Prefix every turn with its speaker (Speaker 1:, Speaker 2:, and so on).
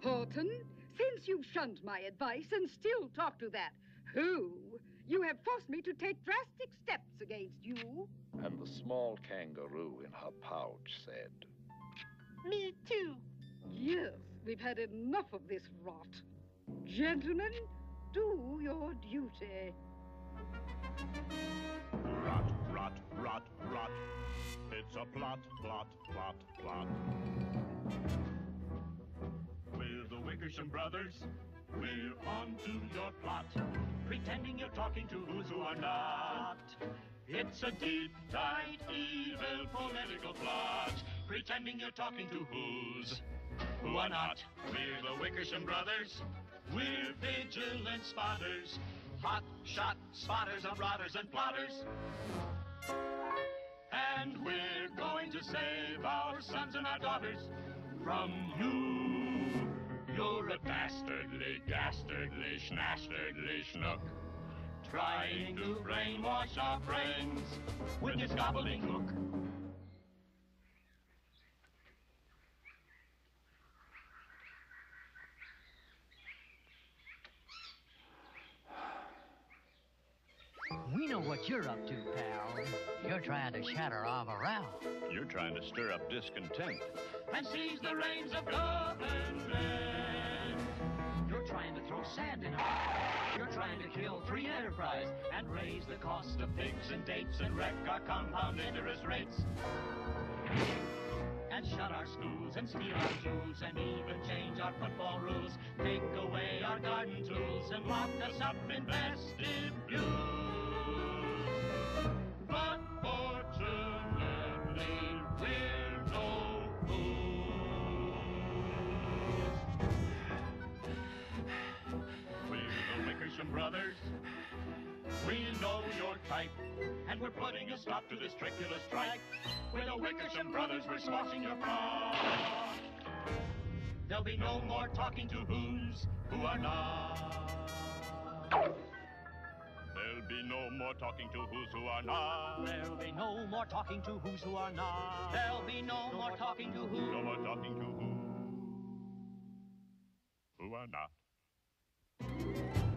Speaker 1: Horton, since you've shunned my advice and still talk to that who, you have forced me to take drastic steps against you.
Speaker 2: And the small kangaroo in her pouch said,
Speaker 3: Me too.
Speaker 1: Yes, we've had enough of this rot. Gentlemen, do your duty.
Speaker 4: Rot, rot, rot, rot. It's a plot, plot, plot, plot. We're the Wickersham brothers. We're on to your plot. Pretending you're talking to who's who are not. It's a deep, tight, evil political plot. Pretending you're talking to who's who are not. We're the Wickersham brothers. We're vigilant spotters. Hot shot spotters of rotters and plotters. And we're going to save our sons and our daughters from you. You're a dastardly, dastardly, schnastardly schnook, trying to brainwash our brains with your gobbledygook.
Speaker 5: We know what you're up to, pal. You're trying to shatter our morale.
Speaker 2: You're trying to stir up discontent.
Speaker 4: And seize the reins of government.
Speaker 5: You're trying to throw sand in our... You're trying to kill free enterprise
Speaker 4: And raise the cost of pigs and dates and wreck our compound interest rates.
Speaker 5: and shut our schools and steal our jewels and even change our football rules. Take away our garden tools and lock us up in vestibules. But fortunately, we're no fools. We're the Wickersham brothers. We know your type, and we're putting a stop to this triculous strike. We're the Wickersham brothers, we're squashing your plot. There'll be no more talking to who's who are not. There'll be no more talking to who's who are not. There'll be no more talking to who's who are not. There'll be no more talking to who.
Speaker 4: No more talking to who are not.